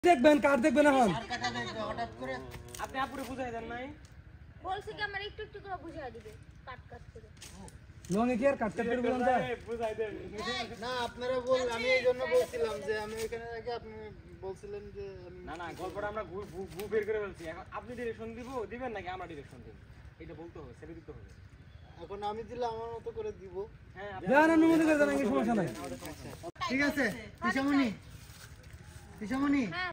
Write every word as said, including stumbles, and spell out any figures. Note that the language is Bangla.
দেখবেন কার দেখবেন এখন আপনি আপুরে বুঝাই দেন নাই বলছি কি আমার একটু একটু করে বুঝাই দিবে কাট কাট করে লঙ্গে কি আর কাট কাট করে বলতে বুঝাই দেন না আপনারা বল আমি এই জন্য বলছিলাম যে আমি এখানে আগে আপনি বলছিলেন যে না না গল্পটা আমরা ভু বের করে ফেলছি এখন আপনি ডিরেকশন দিব দিবেন নাকি আমরা ডিরেকশন দিব এটা বলতে হবে ছেড়ে দিতে হবে এখন আমি দিলে আমার মতো করে দিব হ্যাঁ জান অনুমতি করে দেন কি সমস্যা নাই ঠিক আছে পিসামণি পিসামণি